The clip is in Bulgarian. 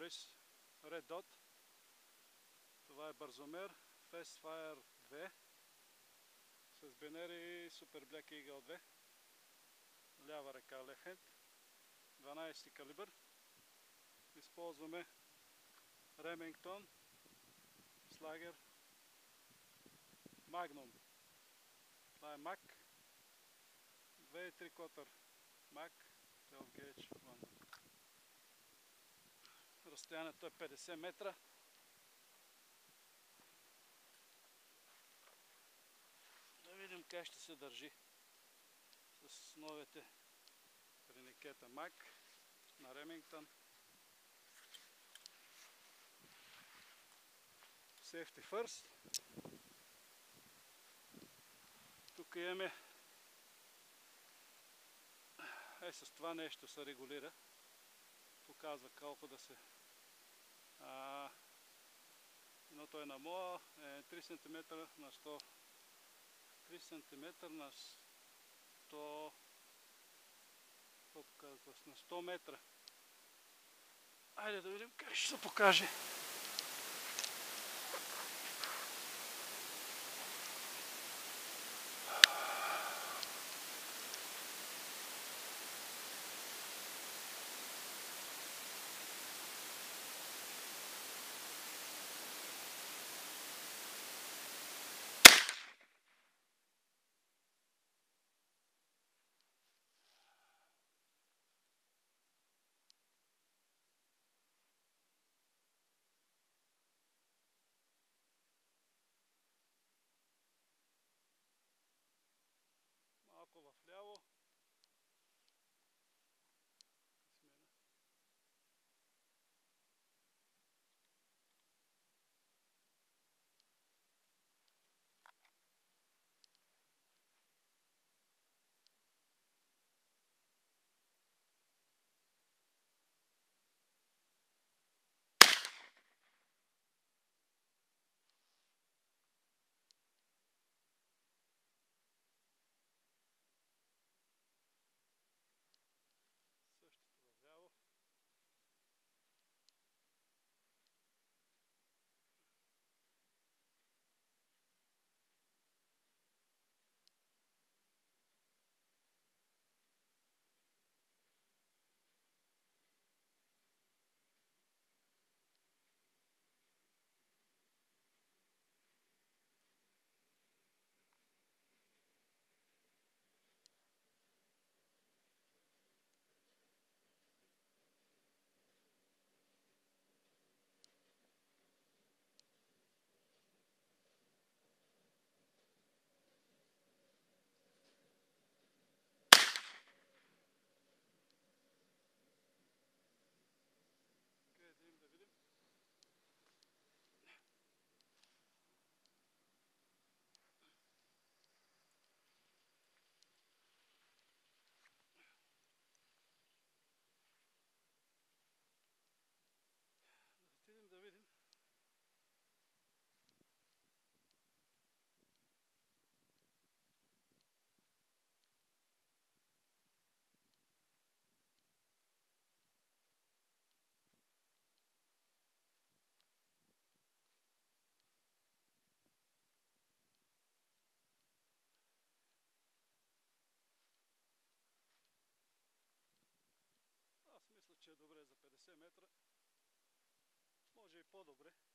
Morris Red Dot. Това е бързомер Fastfire 2 с Benelli Super Black Eagle 2. Лява ръка, left hand, 12 калибър. Използваме Remington Slager Magnum. Това е Mac 2,3 Mac 12 gauge London. Разстоянието е 50 метра. Да видим как ще се държи с новите реникета Mac на Remington. Safety first. Тук имаме с това нещо се регулира. Показва колко да се едното е на моя 3 см на 100 3 см на 100 на 100 метра. Айде да видим как ще се покаже. Малко вляво. Същото вляво. Да видим. Да видим. Аз мисля, че е добре за 50 метра. Може и по-добре.